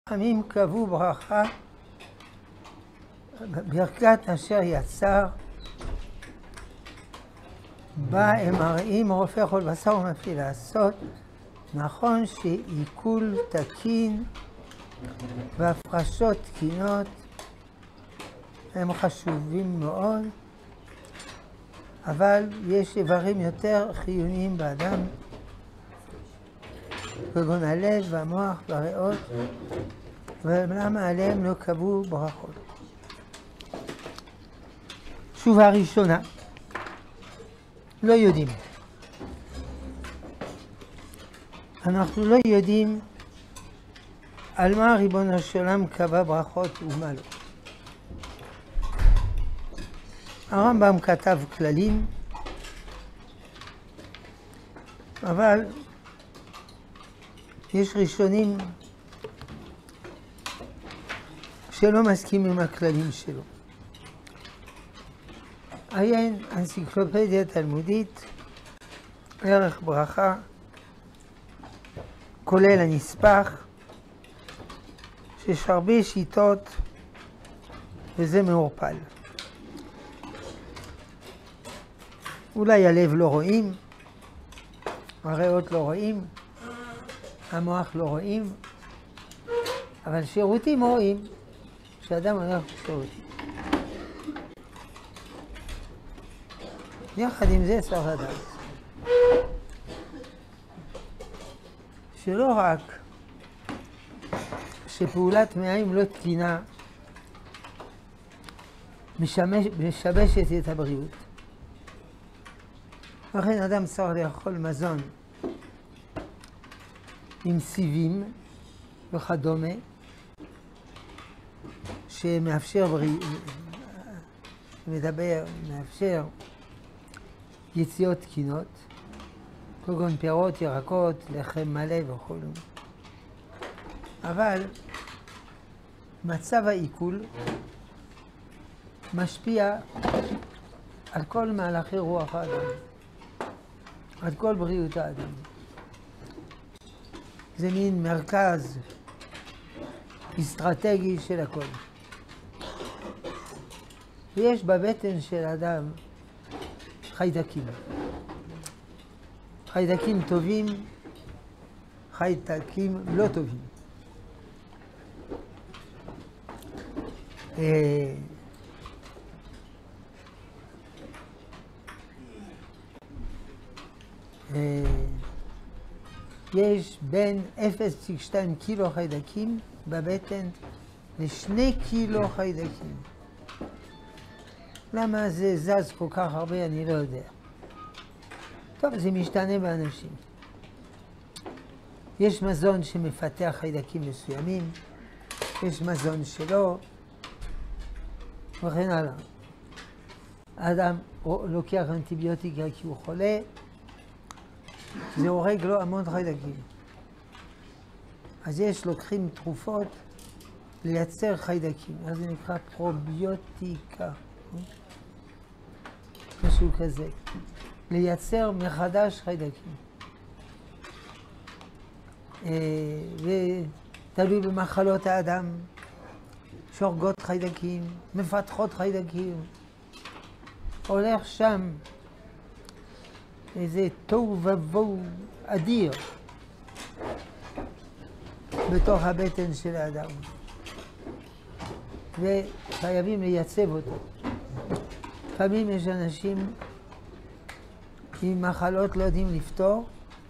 חכמים קבעו ברכה, ברכת אשר יצר, בה הם מראים רופא כל בשר ומפעיל לעשות. נכון שעיכול תקין והפרשות תקינות הם חשובים מאוד, אבל יש איברים יותר חיוניים באדם, כגון הלב והמוח והריאות, ולמה עליהם לא קבעו ברכות. תשובה ראשונה, לא יודעים. אנחנו לא יודעים על מה ריבונו של עולם קבע ברכות ומה לא. הרמב"ם כתב כללים, אבל יש ראשונים שלא מסכימים עם הכללים שלו. עיין אנציקלופדיה תלמודית, ערך ברכה, כולל הנספח, שיש הרבה שיטות וזה מעורפל. אולי הלב לא רואים, הריאות לא רואים, המוח לא רואים, אבל שירותים רואים, שאדם הולך בשירותים. יחד עם זה צריך לדעת שלא רק שפעולת מעיים לא תקינה משבשת את הבריאות. לכן אדם צריך לאכול מזון עם סיבים וכדומה, שמאפשר מאפשר יציאות תקינות, כגון פירות, ירקות, לחם מלא וכו'. אבל מצב העיכול משפיע על כל מהלכי רוח האדם, על כל בריאות האדם. זה מין מרכז אסטרטגי של הכל. ויש בבטן של האדם חיידקים. חיידקים טובים, חיידקים לא טובים. יש בין 0.2 קילו חיידקים בבטן ל2 קילו חיידקים. למה זה זז כל כך הרבה אני לא יודע. טוב, זה משתנה באנשים. יש מזון שמפתח חיידקים מסוימים, יש מזון שלא, וכן הלאה. האדם לוקח אנטיביוטיקה כי הוא חולה, זה הורג לו המון חיידקים. אז לוקחים תרופות לייצר חיידקים, אז זה נקרא פרוביוטיקה, משהו כזה. לייצר מחדש חיידקים. ותלוי במחלות האדם, שהורגות חיידקים, מפתחות חיידקים. הולך שם איזה תוהו ובוהו אדיר בתוך הבטן של האדם. וחייבים לייצב אותו. לפעמים יש אנשים עם מחלות לא יודעים לפתור,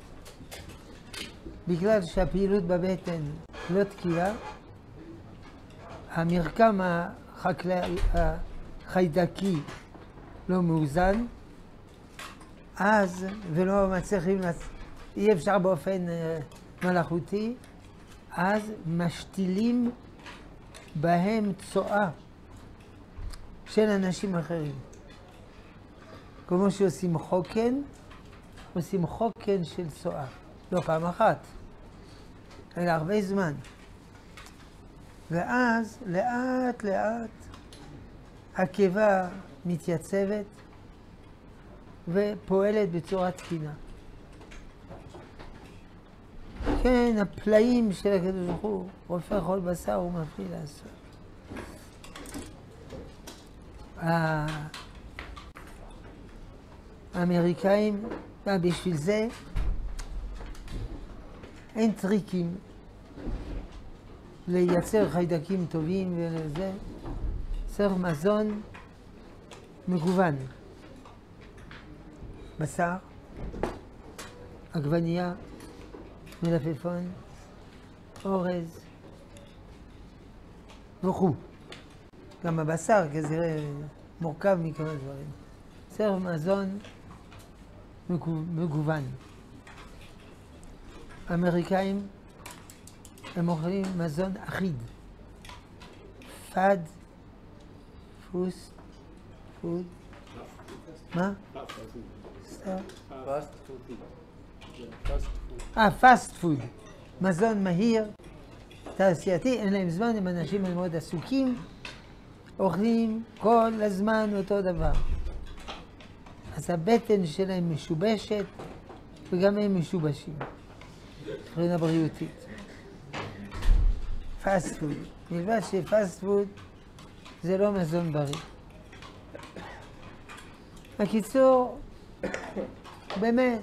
בגלל שהפעילות בבטן לא תקינה, המרקם החיידקי לא מאוזן, אז, ולא מצליחים, אי אפשר באופן מלאכותי, אז משתילים בהם צואה של אנשים אחרים. כמו שעושים חוקן, עושים חוקן של צואה. לא פעם אחת, אלא הרבה זמן. ואז לאט לאט הקיבה מתייצבת ופועלת בצורה תקינה. כן, הפלאים של הקדוש ברוך הוא, רופא כל בשר ומפליא לעשות. האמריקאים, בשביל זה אין טריקים לייצר חיידקים טובים ולזה. צריך מזון מגוון. בשר, עגבנייה, מלפפון, אורז וכו'. גם הבשר כזה מורכב מכמה דברים. צריך מזון מגוון. האמריקאים הם אוכלים מזון אחיד. פאד, פוד. מה? פאסט פוד. מזון מהיר, תעשייתי, אין להם זמן, הם אנשים מאוד עסוקים, אוכלים כל הזמן אותו דבר. אז הבטן שלהם משובשת, וגם הם משובשים. מבחינה בריאותית. פאסט פוד. מלבד שפאסט פוד זה לא מזון בריא. בקיצור, באמת,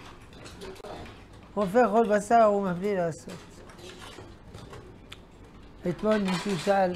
רופא כל בשר הוא מפליא לעשות. אתמול מישהו שאל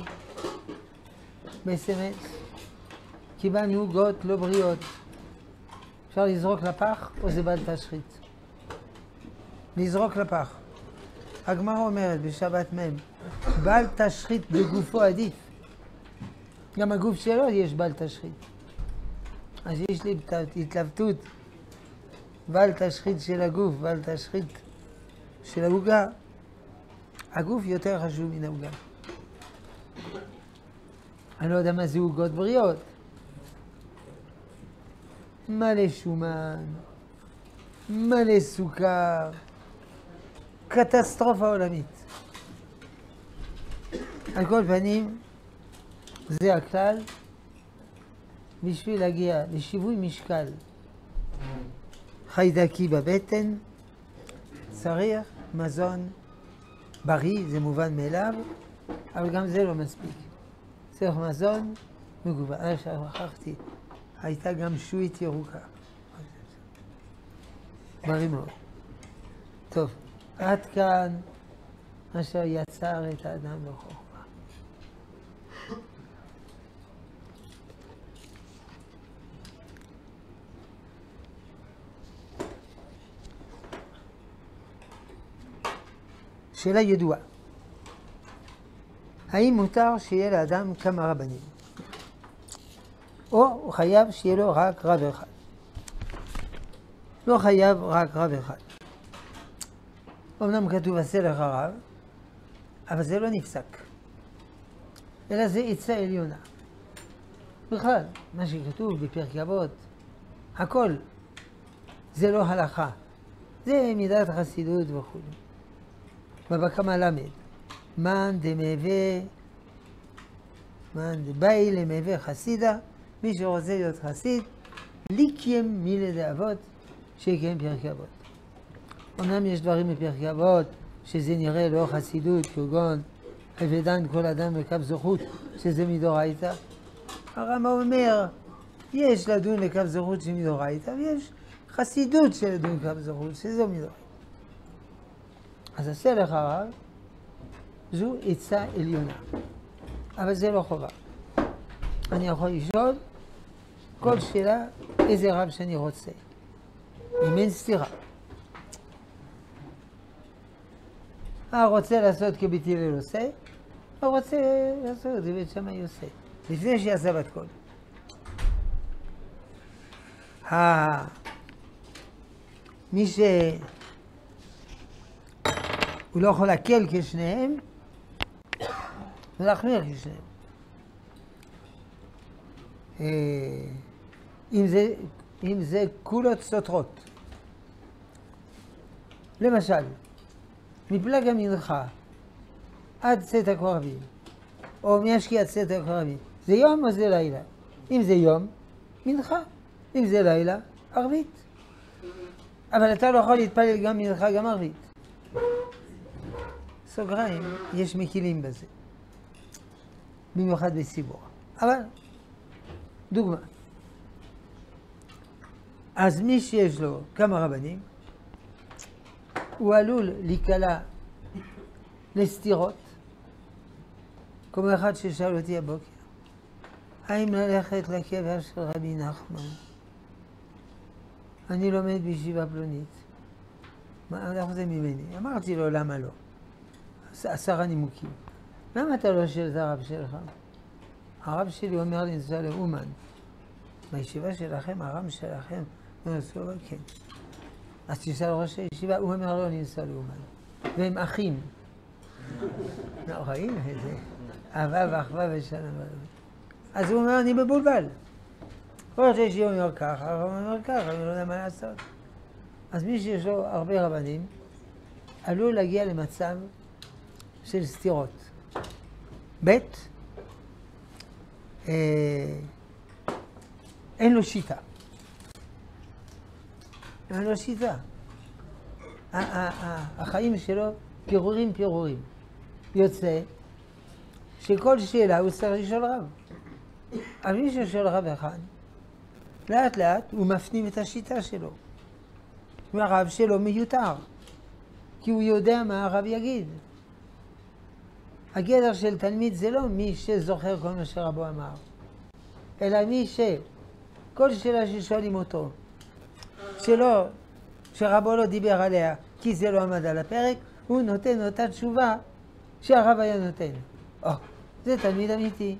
ב-SMS, קיבלנו עוגות לא בריאות. אפשר לזרוק לפח או זה בל תשחית? לזרוק לפח. הגמרא אומרת בשבת מ' בל תשחית בגופו עדיף. גם הגוף שלו יש בל תשחית. אז יש לי התלבטות, בל תשחית של הגוף, בל תשחית של העוגה. הגוף יותר חשוב מן העוגה. אני לא יודע מה זה עוגות בריאות. מלא שומן, מלא סוכר, קטסטרופה עולמית. על כל פנים, זה הכלל, בשביל להגיע לשיווי משקל חיידקי בבטן, צריך מזון בריא, זה מובן מאליו, אבל גם זה לא מספיק. צריך מזון מגוון. שכחתי, הייתה גם שועית ירוקה. בריא מאוד. טוב, עד כאן אשר יצר את האדם בחוכמה. שאלה ידועה. האם מותר שיהיה לאדם כמה רבנים? או הוא חייב שיהיה לו רק רב אחד? לא חייב רק רב אחד. אמנם כתוב עשה לך רב, אבל זה לא נפסק. אלא זה עצה עליונה. בכלל, מה שכתוב בפרקי אבות, הכל, זה לא הלכה. זה מידת חסידות וכו'. בבקמה למד, מן באי למהווה חסידה, מי שרוצה להיות חסיד, ליקיים מילי דאבות, שיקיים פרקי אבות. אמנם יש דברים בפרקי אבות, שזה נראה לא חסידות, כגון, הבדן כל אדם לקו זכות, שזה מדאורייתא. הרמב"ם אומר, יש לדון לקו זכות שמדאורייתא, ויש חסידות של לדון לקו זכות, שזו מדאורייתא. אז עשה לך רב, זו עצה עליונה. אבל זה לא חובה. אני יכול לשאול כל שאלה איזה רב שאני רוצה. אם אין סתירה. רוצה לעשות כבית הלל עושה, רוצה לעשות כבית שמאי עושה. לפני שיעשה בת קול. מי שהוא לא יכול להקל כשניהם, ולהחמיר כשניהם. אם זה קולות סותרות. למשל, מפלג המנחה עד צאת הכוכבים, או מהשקיע עד צאת הכוכבים, זה יום או זה לילה? אם זה יום, מנחה. אם זה לילה, ערבית. אבל אתה לא יכול להתפלל גם מנחה, גם ערבית. סוגריים, יש מקילים בזה. במיוחד בציבור. אבל, דוגמה. אז מי שיש לו כמה רבנים, הוא עלול להיקלע לסתירות, כמו אחד ששאל אותי הבוקר, האם ללכת לקבר של רבי נחמן? אני לומד בישיבה פלונית. מה זה ממני? אמרתי לו, למה לא? 10 נימוקים. למה אתה לא שואל את הרב שלך? הרב שלי אומר לי, לנסוע לאומן. בישיבה שלכם, הרב שלכם, לנסוע, כן. אז תשאל ראש הישיבה, הוא אומר לו, לנסוע לאומן. והם אחים. ראינו את זה. אהבה ואחווה ושלום. אז הוא אומר, אני מבולבל. ראש הישיבה אומר ככה, הרב אומר ככה, אני לא יודע מה לעשות. אז מי שיש לו הרבה רבנים, עלול להגיע למצב של סתירות. ב' אין לו שיטה. אין לו שיטה. החיים שלו פירורים. יוצא שכל שאלה הוא צריך לשאול רב. אבל מי ששואל רב אחד, לאט לאט הוא מפנים את השיטה שלו. והרב שלו מיותר, כי הוא יודע מה הרב יגיד. הגדר של תלמיד זה לא מי שזוכר כל מה שרבו אמר, אלא מי כל שאלה ששואלים אותו, שרבו לא דיבר עליה כי זה לא עמד על הפרק, הוא נותן אותה תשובה שהרב היה נותן. זה תלמיד אמיתי.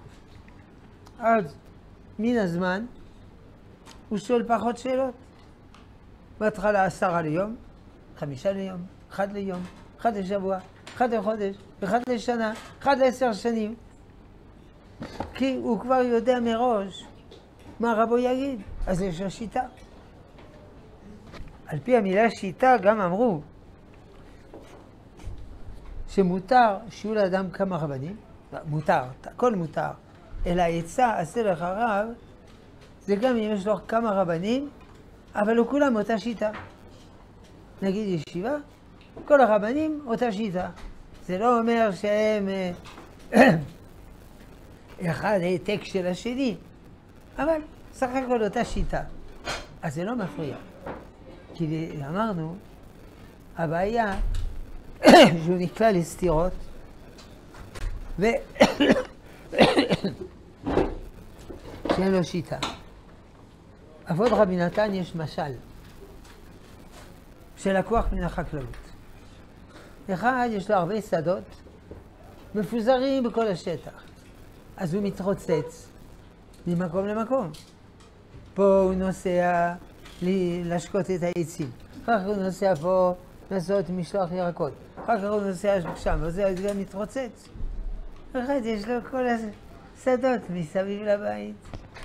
אז מן הזמן הוא שואל פחות שאלות. בהתחלה 10 ליום, 5 ליום, 1 ליום, 1 לשבוע, 1 לחודש, 1 לשנה, 1 ל10 שנים. כי הוא כבר יודע מראש מה רבו יגיד, אז יש לו שיטה. על פי המילה שיטה גם אמרו שמותר שיהיו לאדם כמה רבנים, מותר, הכל מותר, אלא העצה עשה לך רב, זה גם אם יש לו כמה רבנים, אבל לא כולם אותה שיטה. נגיד ישיבה, כל הרבנים אותה שיטה. זה לא אומר שהם אחד העתק של השני, אבל סך הכל אותה שיטה. אז זה לא מפריע. כי אמרנו, הבעיה שהוא נקלע לסתירות, שאין לו שיטה. אבות רבי נתן יש משל שלקוח מן החקלאות. אחד יש לו הרבה שדות מפוזרים בכל השטח, אז הוא מתרוצץ ממקום למקום. פה הוא נוסע לשקוט את העצים, אחר כך הוא נוסע פה לעשות משלוח ירקות, אחר כך הוא נוסע שם, וזה גם מתרוצץ. אחד יש לו כל השדות מסביב לבית.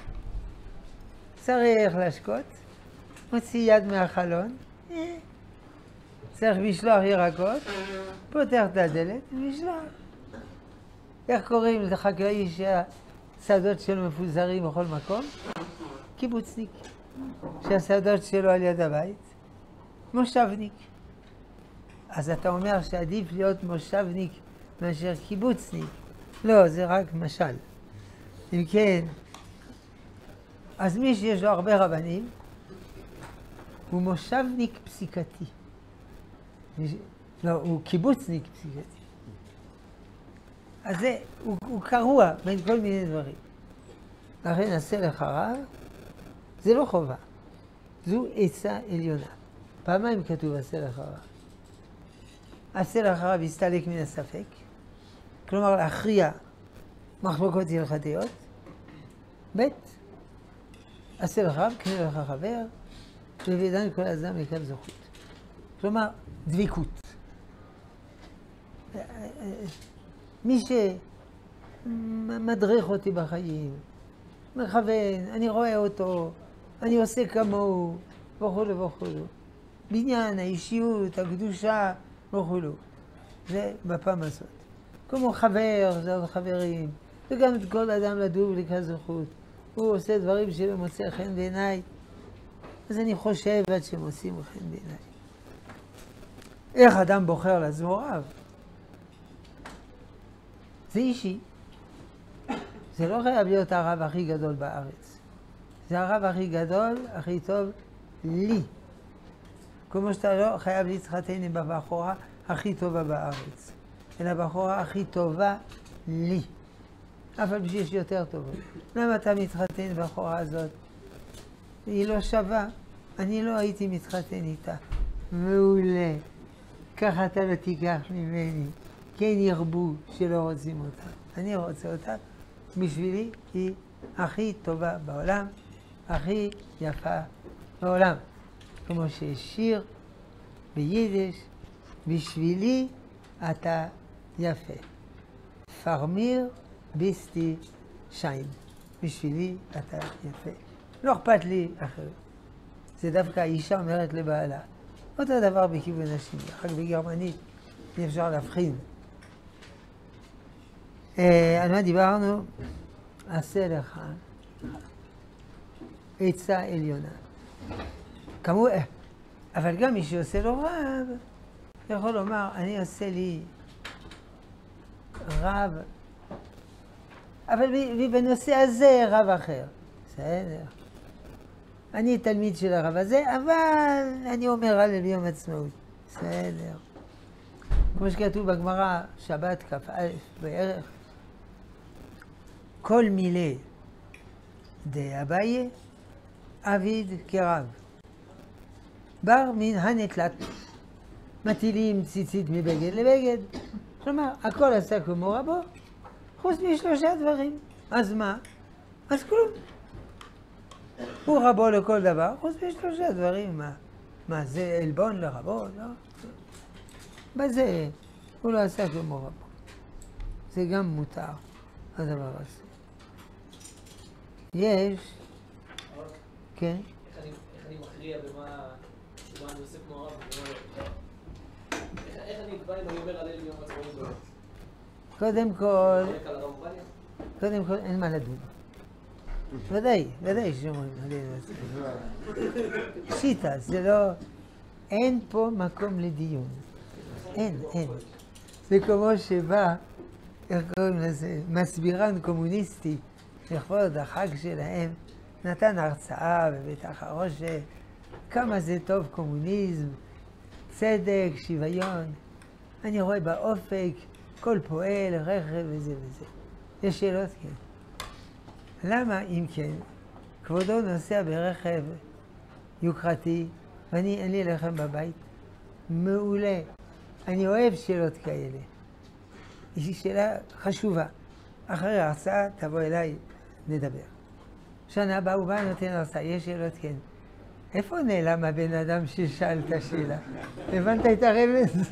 צריך לשקוט, מוציא יד מהחלון, צריך משלוח ירקות, פותח את הדלת ומשלוח. איך קוראים לחקלאי שהשדות שלו מפוזרים בכל מקום? קיבוצניק. שהשדות שלו על יד הבית, מושבניק. אז אתה אומר שעדיף להיות מושבניק מאשר קיבוצניק. לא, זה רק משל. אם כן, אז מי שיש לו הרבה רבנים, הוא מושבניק פסיקתי. לא, הוא קיבוצניק פסיקתי. אז זה, הוא קרוע בין כל מיני דברים. לכן עשה לך רב, זה לא חובה. זו עצה עליונה. פעמיים כתוב עשה לך רב. עשה לך רב יסתלק מן הספק, כלומר להכריע מחלוקות הלכתיות. ב' עשה לך רב, קנה לך חבר, ובידן כל אדם לקו זכות. כלומר, דביקות. מי שמדריך אותי בחיים, מכוון, אני רואה אותו, אני עושה כמוהו, וכו' וכו'. בניין, האישיות, הקדושה, וכו'. זה בפעם הזאת. כמו חבר, זה עוד חברים, וגם את כל אדם לדוב לקו זכות. הוא עושה דברים שלא מוצא חן בעיניי, אז אני חושב עד שמוצאים חן בעיניי. איך אדם בוחר לעצמו רב? זה אישי. זה לא חייב להיות הרב הכי גדול בארץ. זה הרב הכי גדול, הכי טוב לי. כמו שאתה לא חייב להתחתן עם הבחורה הכי טובה בארץ, אלא הבחורה הכי טובה לי. אף על פי שיש יותר טובה. למה אתה מתחתן עם הבחורה הזאת? היא לא שווה. אני לא הייתי מתחתן איתה. מעולה. ככה אתה לא תיקח ממני. כן ירבו שלא רוצים אותה. אני רוצה אותה. בשבילי היא הכי טובה בעולם, הכי יפה בעולם. כמו שיש שיר ביידיש, בשבילי אתה יפה. פרמיר ביסטי שיין. בשבילי אתה יפה. לא אכפת לי אחרת. זה דווקא האישה אומרת לבעלה. אותו דבר בכיוון השני, רק בגרמנית אי אפשר להבחין. על מה דיברנו? עשה לך עצה עליונה. כמובן, אבל גם מי שעושה לו רב, יכול לומר, אני עושה לי רב, אבל בנושא הזה רב אחר. בסדר. אני תלמיד של הרב הזה, אבל אני אומר הלל ביום עצמאות. בסדר. כמו שכתוב בגמרא, שבת כ"א בערך, כל מילי דאביי עביד כרב. בר מן הנתלת. מטילים ציצית מבגד לבגד. כלומר, הכל עשה כמו רבו, חוץ משלושה דברים. אז מה? אז כלום. הוא רבו לכל דבר, חוץ משלושה דברים. מה זה עלבון לרבו? לא. בזה הוא לא עשה כמו רבו. זה גם מותר, הדבר הזה. יש... כן? איך אני מכריע במה אני עושה כמו הרב ובמה לא? איך אני אקבע אם אני אומר הלל ביום עצמאות או לא? קודם כל אין מה לדון. ודאי שאומרים הלל ביום עצמאות. שיטה, זה לא... אין פה מקום לדיון. אין. זה כמו שבא, איך קוראים לזה, מסבירן קומוניסטי, לכבוד החג שלהם, נתן הרצאה בבית החרושת, כמה זה טוב קומוניזם, צדק, שוויון. אני רואה באופק, כל פועל, רכב וזה וזה. יש שאלות? כן. למה, אם כן, כבודו נוסע ברכב יוקרתי, ואני אין לי לחם בבית? מעולה. אני אוהב שאלות כאלה. יש שאלה חשובה. אחרי ההרצאה תבוא אליי, נדבר. שנה הבאה הוא בא נותן הרצאה, יש שאלות? כן. איפה נעלם הבן אדם ששאל את השאלה? הבנת את הרמז?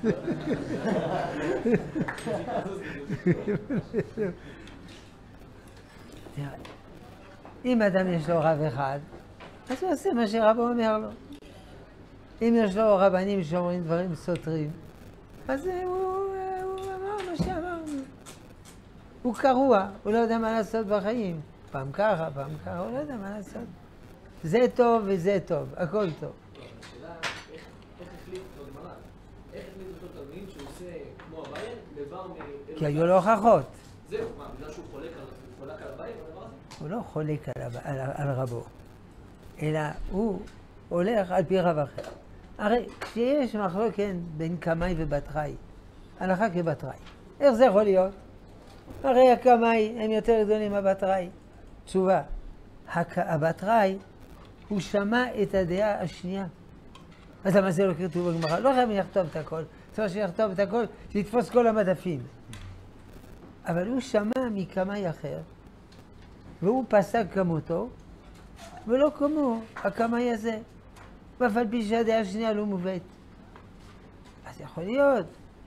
אם אדם יש לו רב אחד, אז הוא עושה מה שרבו אומר לו. אם יש לו רבנים שאומרים דברים סותרים, אז הוא אמר מה שאמרנו. הוא קרוע, הוא לא יודע מה לעשות בחיים. פעם ככה, הוא לא יודע מה לעשות. זה טוב וזה טוב, הכל טוב. השאלה, איך החליט בגמרא? איך החליט אותו תלמיד שהוא עושה כמו אביי, לבר כי היו לו הוכחות. זהו, מה, בגלל שהוא חולק על אביי בדבר הזה? הוא לא חולק על רבו, אלא הוא הולך על פי רב אחר. הרי כשיש מחלוקת בין קמאי ובתראי, הלכה כבתראי, איך זה יכול להיות? הרי הקמאי הם יותר גדולים מהבתראי. תשובה, הבתראי הוא שמע את הדעה השנייה. אז למה זה לא כתוב בגמרא? לא חייב לכתוב את הכל. צריך שיכתוב את הכל, שיתפוס כל המדפים. אבל הוא שמע מקמאי אחר, והוא פסק כמותו, ולא כמו הקמאי הזה. ואף על פי שהדעה השנייה לא מובאת. אז יכול להיות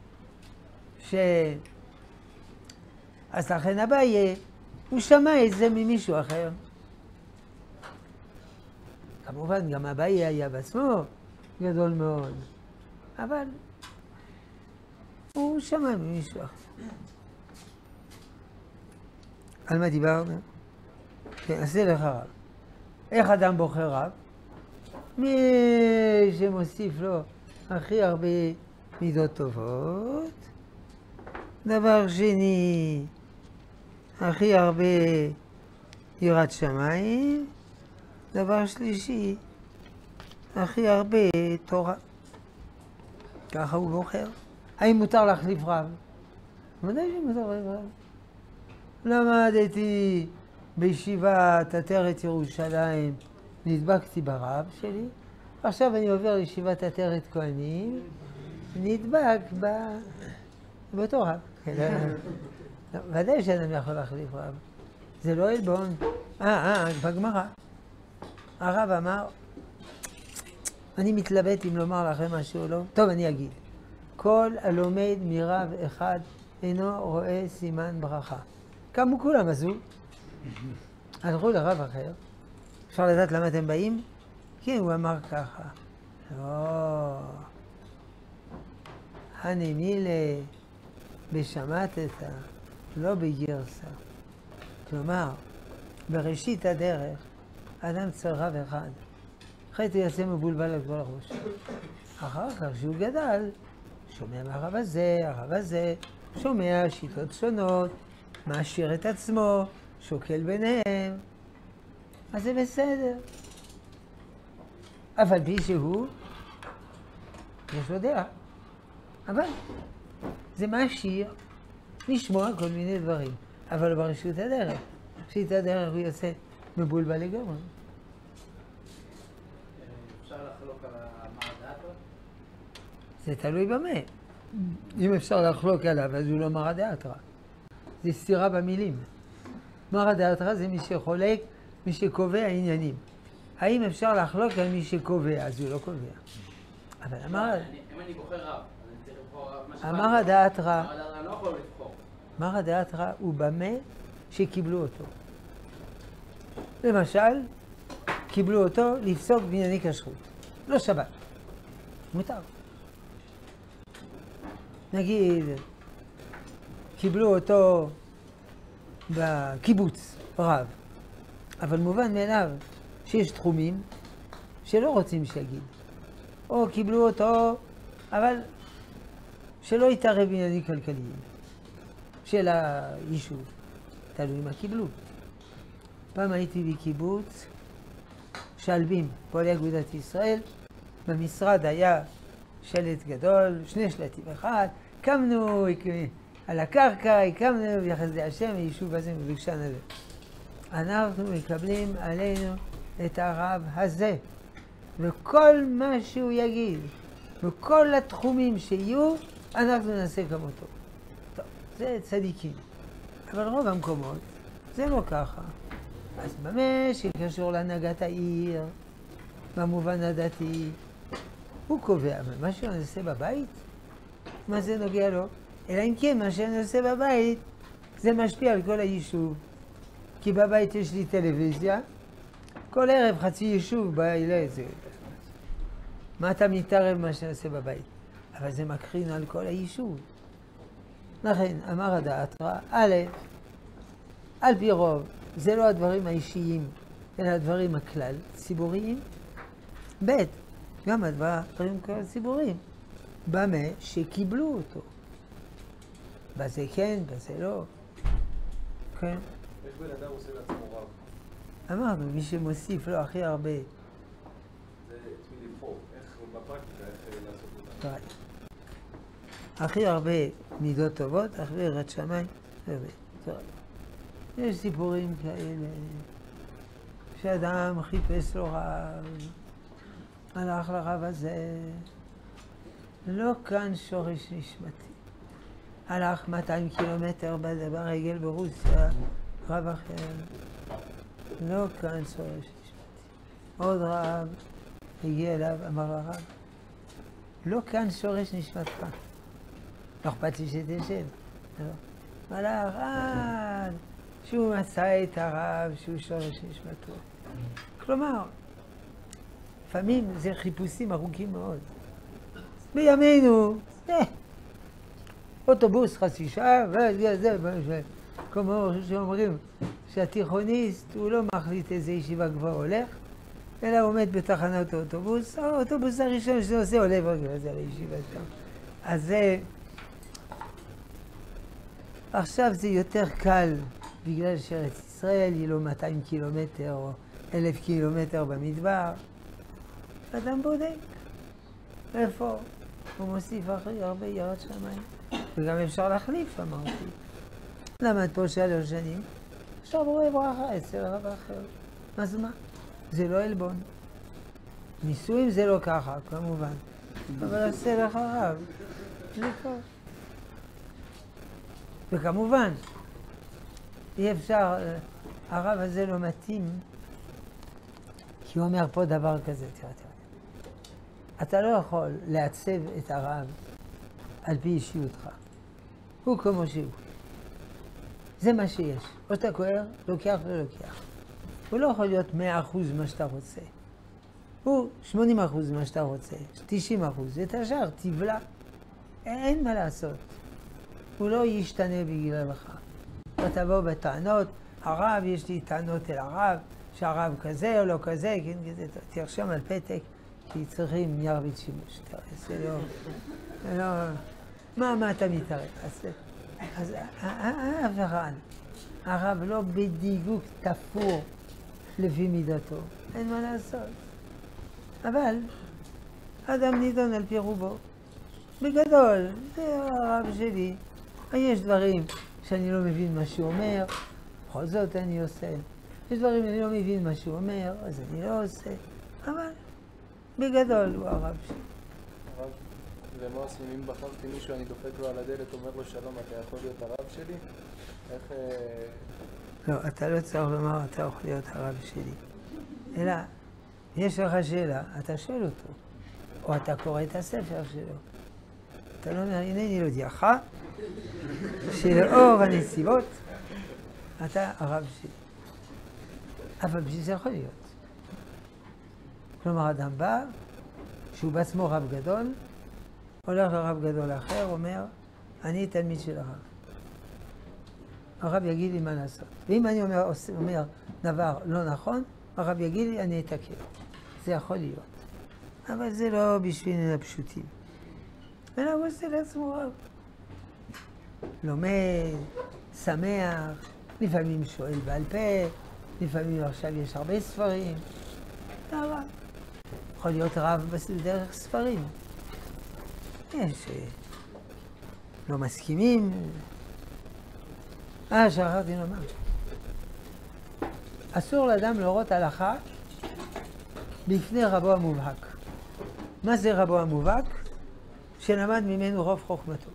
אז לכן אביי, הוא שמע את זה ממישהו אחר. כמובן, גם אביי היה בעצמו גדול מאוד, אבל הוא שמע ממישהו אחר. על מה דיברנו? כן, עשה לך רב. איך אדם בוחר רב? מי שמוסיף לו הכי הרבה מידות טובות. דבר שני, הכי הרבה יראת שמיים. דבר שלישי, הכי הרבה תורה. ככה הוא בוחר. האם מותר להחליף רב? ודאי שמותר להחליף רב. למדתי בישיבת עטרת ירושלים, נדבקתי ברב שלי, עכשיו אני עובר לישיבת עטרת כהנים, נדבק באותו רב. ודאי שאדם יכול להחליף רב. זה לא עלבון. בגמרא. הרב אמר, אני מתלבט אם לומר לכם משהו או לא. טוב, אני אגיד. כל הלומד מרב אחד אינו רואה סימן ברכה. קמו כולם, עזו. הלכו לרב אחר. אפשר לדעת למה אתם באים? כן, הוא אמר ככה. לא. הנמילה בשמטת, לא בגרסה. כלומר, בראשית הדרך, אדם צריך רב אחד. אחרי זה יעשה מבולבל על כל הראש. אחר כך, כשהוא גדל, שומע מהרב הזה, שומע שיטות שונות, מעשיר את עצמו, שוקל ביניהם. אז זה בסדר. אבל בי שהוא, יש לו דעה. אבל זה מעשיר לשמוע כל מיני דברים. אבל ברשות הדרך. ברשות הדרך הוא יוצא מבולבל לגמרי. אפשר לחלוק על המרדאטרה? זה תלוי במה. אם אפשר לחלוק עליו, אז הוא לא מרדאטרה. זה סתירה במילים. מרדאטרה זה מי שחולק, מי שקובע עניינים. האם אפשר לחלוק על מי שקובע? אז הוא לא קובע. אבל אם אני בוחר רב, אז אני צריך לבחור רב מה שבא. המרדאטרה, אני לא יכול לבחור. מרדאטרה הוא במה שקיבלו אותו. למשל, קיבלו אותו לפסוק בענייני כשרות. לא שבת. מותר. נגיד, קיבלו אותו בקיבוץ, רב. אבל מובן מאליו שיש תחומים שלא רוצים שיגיד. או קיבלו אותו, אבל שלא יתערב בעניינים כלכליים של היישוב. תלוי מה קיבלו. פעם הייתי בקיבוץ שלבים, פועלי אגודת ישראל. במשרד היה שלט גדול, 2 שלטים, אחד. קמנו על הקרקע, הקמנו ביחס להשם, היישוב הזה מבקשן הזה. אנחנו מקבלים עלינו את הרב הזה, וכל מה שהוא יגיד, וכל התחומים שיהיו, אנחנו נעשה כמותו. טוב, זה צדיקים. אבל רוב המקומות זה לא ככה. אז במה שקשור להנהגת העיר, במובן הדתי, הוא קובע, אבל מה שהוא נעשה בבית, מה זה נוגע לו? אלא אם כן, מה שאני עושה בבית, זה משפיע על כל היישוב. כי בבית יש לי טלוויזיה, כל ערב חצי יישוב בא אליי את זה. מה אתה מתערב מה שאני עושה בבית? אבל זה מקרין על כל היישוב. לכן, אמר הדאתרא, א', על פי רוב, זה לא הדברים האישיים, אלא הדברים הכלל ציבוריים. ב', גם הדברים כלל ציבוריים. במה שקיבלו אותו. בזה כן, בזה לא. כן. איך בן אדם עושה לעצמו רב? אמרנו, מי שמוסיף לו הכי הרבה. זה את מי לבחור, איך בפרקטיקה, איך לעשות אותה. הכי הרבה מידות טובות, הכי הרבה יראת שמיים. יש סיפורים כאלה, שאדם חיפש לו רב, הלך לרב הזה, לא כאן שורש נשמתי. הלך 200 קילומטר ברגל ברוסיה, רב אחר, לא כאן שורש נשמתי. עוד רב הגיע אליו, אמר לרב, לא כאן שורש נשמתך. לא אכפת לי שתשב. הלך עד שהוא מצא את הרב שהוא שורש נשמתו. כלומר, לפעמים זה חיפושים ארוכים מאוד. בימינו, אוטובוס חצי שעה, וזה, כמו שאומרים שהתיכוניסט הוא לא מחליט איזה ישיבה כבר הולך, אלא הוא עומד בתחנת האוטובוס, האוטובוס הראשון שעושה עולה ברגע הזה לישיבה שם. אז זה, עכשיו זה יותר קל בגלל שארץ ישראל היא לא 200 קילומטר או 1,000 קילומטר במדבר. אדם בודק. איפה? הוא מוסיף הרבה יראת שמיים. וגם אפשר להחליף, אמרתי. למד פה 3 שנים, עכשיו רואה ברכה אצל רב אחר. אז מה? זה לא עלבון. נישואים זה לא ככה, כמובן. אבל עשה לך רב. זה טוב. וכמובן, אי אפשר, הרב הזה לא מתאים, כי הוא אומר פה דבר כזה, תראה. אתה לא יכול לעצב את הרב על פי אישיותך. הוא כמו שהוא. זה מה שיש. או שאתה כוער, לוקח ולוקח. הוא לא יכול להיות 100% מה שאתה רוצה. הוא 80% מה שאתה רוצה, 90%. את השאר תבלע. אין מה לעשות. הוא לא ישתנה בגללך. אתה תבוא בטענות, הרב, יש לי טענות אל הרב, שהרב כזה או לא כזה, כן, כזה, תרשום על פתק, כי צריכים נייר בשימוש. זה לא... מה אתה מתערב? אז הרב לא בדיוק תפור לפי מידתו, אין מה לעשות. אבל אדם נידון על פי רובו. בגדול, זה הרב שלי. יש דברים שאני לא מבין מה שהוא אומר, בכל זאת אני עושה. יש דברים שאני לא מבין מה שהוא אומר, אז אני לא עושה. אבל בגדול הוא הרב שלי. הרב, ומה עושים? אם בחרתי מישהו, אני דופק לו על הדלת, אומר לו שלום, אתה יכול להיות הרב שלי? איך... לא, אתה לא צריך לומר, אתה יכול להיות הרב שלי. אלא, יש לך שאלה, אתה שואל אותו. או אתה קורא את הספר שלו. אתה לא אומר, הנני להודיעך, שלאור הנסיבות, אתה הרב שלי. אבל בשביל זה יכול להיות. כלומר, אדם בא, שהוא בעצמו רב גדול, הולך לרב גדול אחר, אומר, אני תלמיד של הרב. הרב יגיד לי מה לעשות. ואם אני אומר דבר לא נכון, הרב יגיד לי, אני אתקן. זה יכול להיות. אבל זה לא בשביל הפשוטים. אלא הוא עושה לעצמו רב. לומד, שמח, לפעמים שואל בעל פה, לפעמים עכשיו יש הרבה ספרים. זה הרב. יכול להיות רב דרך ספרים. יש לא מסכימים. שכחתי לומר. אסור לאדם להורות הלכה בפני רבו המובהק. מה זה רבו המובהק? שלמד ממנו רוב חוכמתו.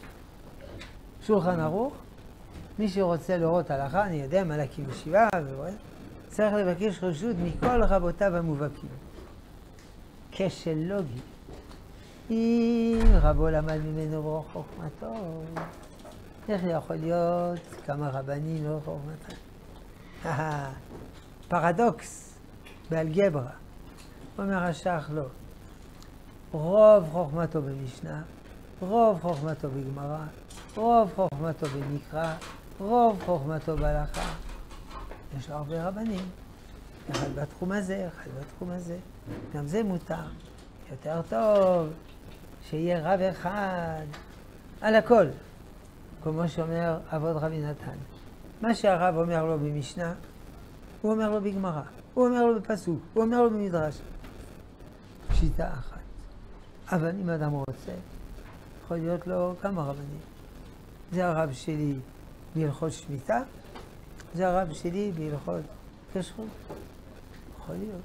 שולחן ערוך, מי שרוצה להורות הלכה, אני יודע מה להקים ישיבה, צריך לבקש רשות מכל רבותיו המובהקים. כשל לוגי. אם רבו למד ממנו רוב חוכמתו, איך יכול להיות כמה רבנים לא חוכמתם? פרדוקס באלגברה. אומר השח לא. רוב חוכמתו במשנה, רוב חוכמתו בגמרא, רוב חוכמתו במקרא, רוב חוכמתו בהלכה. יש לו הרבה רבנים. אחד בתחום הזה, אחד בתחום הזה. גם זה מותר. יותר טוב שיהיה רב אחד על הכל. כמו שאומר אבות רבי נתן. מה שהרב אומר לו במשנה, הוא אומר לו בגמרא, הוא אומר לו בפסוק, הוא אומר לו במדרש. שיטה אחת. אבל אם אדם רוצה, יכול להיות לו כמה רבנים. זה הרב שלי בהלכות שמיטה, זה הרב שלי בהלכות כשרות. יכול להיות.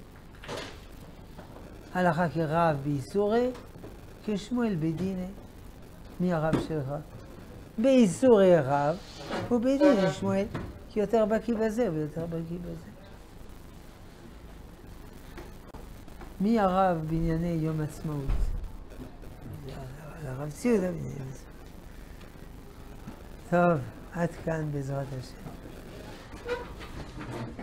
הלכה כרב באיסורי, כשמואל בדיני. מי הרב שלך? באיסורי רב, ובדיני שמואל, כי יותר בקיא בזה ויותר בקיא בזה. מי הרב בענייני יום עצמאות? הרב ציודה בענייני יום עצמאות. טוב, עד כאן בעזרת השם.